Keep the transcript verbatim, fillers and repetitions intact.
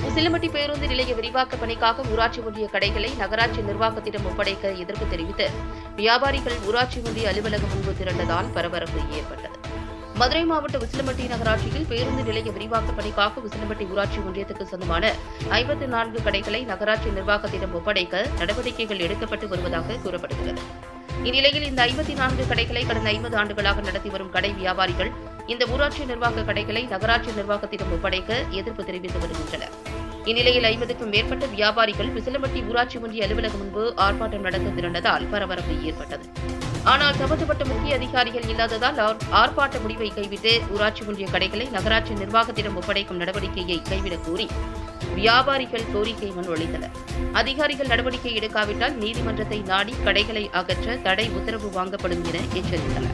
உசிலம்பட்டி பேருந்து நிலைய விரிவாக்க பணிக்காக ஊராட்சி ஒன்றிய கடைகளை நகராட்சி நிர்வாகத்திடம் ஒப்படைக்க எதிர்ப்பு தெரிவித்து வியாபாரிகள் ஊராட்சி ஒன்றிய அலுவலகம் முன்பு திரண்டதால் பரபரப்பு ஏற்பட்டது. மதுரை மாவட்ட உசிலம்பட்டி நகராட்சியில் பேருந்து நிலைய விரிவாக்க பணிக்காக உசிலம்பட்டி ஊராட்சி ஒன்றியத்துக்கு சொந்தமான ஐம்பத்தி நான்கு கடைகளை நகராட்சி நிர்வாகத்திடம் ஒப்படைக்க நடவடிக்கைகள் எடுக்கப்பட்டு வருவதாக கூறப்படுகிறது. இந்நிலையில் இந்த ஐம்பத்தி நான்கு கடைகளை கடந்த ஐம்பது ஆண்டுகளாக நடத்தி வரும் கடை வியாபாரிகள் இந்த ஊராட்சி நிர்வாக கடைகளை நகராட்சி நிர்வாகத்திடம் ஒப்படைக்க எதிர்ப்பு தெரிவித்து வருகின்றனர். இந்நிலையில் ஐம்பதுக்கும் மேற்பட்ட வியாபாரிகள் உசிலம்பட்டி ஊராட்சி ஒன்றிய அலுவலகம் முன்பு ஆர்ப்பாட்டம் நடத்த திரண்டதால் பரபரப்பு ஏற்பட்டது. ஆனால் சம்பந்தப்பட்ட முக்கிய அதிகாரிகள் இல்லாததால் ஆர்ப்பாட்ட முடிவை கைவிட்டு ஊராட்சி ஒன்றிய கடைகளை நகராட்சி நிர்வாகத்திடம் ஒப்படைக்கும் நடவடிக்கையை கைவிடக் கோரி வியாபாரிகள் கோரிக்கை மனு அளித்தனர். அதிகாரிகள் நடவடிக்கை எடுக்காவிட்டால் நீதிமன்றத்தை நாடி கடைகளை அகற்ற தடை உத்தரவு வாங்கப்படும் என எச்சரித்தனர்.